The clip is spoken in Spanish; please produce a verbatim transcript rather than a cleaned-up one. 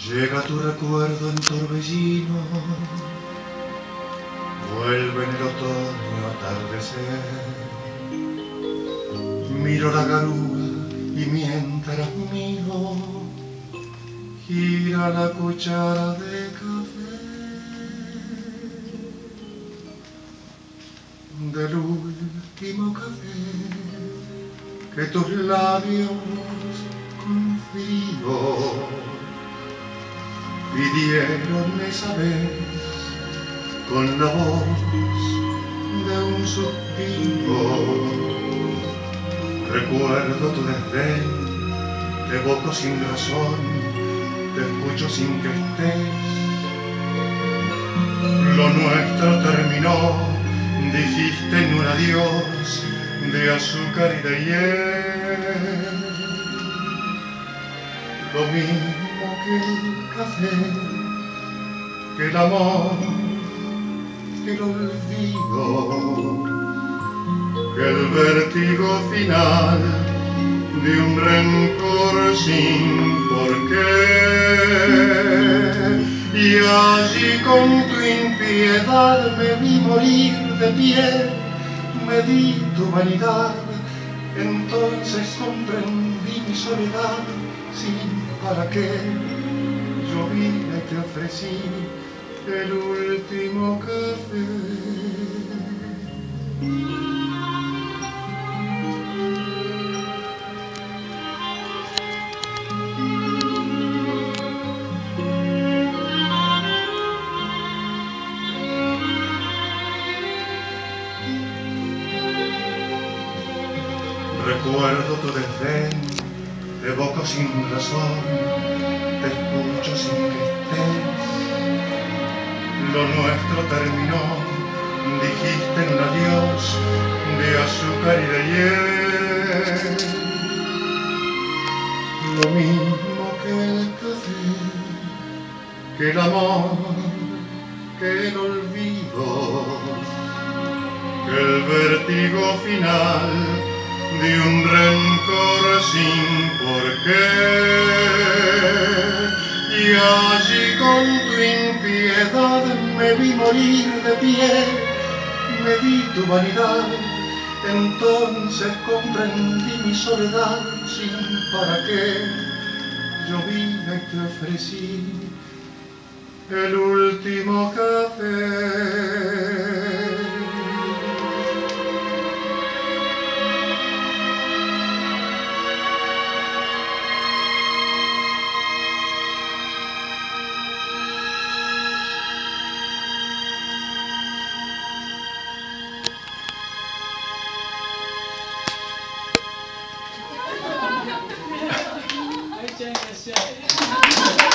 Llega tu recuerdo en torbellino, vuelve en el otoño atardecer. Miro la garúa y mientras miro, gira la cuchara de café del último café que tus labios con frío pidieron esa vez con la voz de un suspiro. Recuerdo tu desdén, te evoco sin razón, te escucho sin que estés. Lo nuestro terminó, dijiste en un adiós de azúcar y de hiel. Lo mismo que el café, que el amor, que el olvido, que el vértigo final de un rencor sin porqué. Y allí con tu impiedad me vi morir de pie, me di tu vanidad, entonces comprendí mi soledad sin para qué. Yo vine y te ofrecí el último café. Recuerdo tu desdén, te evoco sin razón, te escucho sin que estés. Lo nuestro terminó, dijiste en un adiós de azúcar y de hiel. Lo mismo que el café, que el amor, que el olvido, que el vértigo final de un rencor sin porqué. Y allí con tu impiedad me vi morir de pie, me di tu vanidad, entonces comprendí mi soledad sin para qué. Yo vine y te ofrecí el último café. Muchas gracias.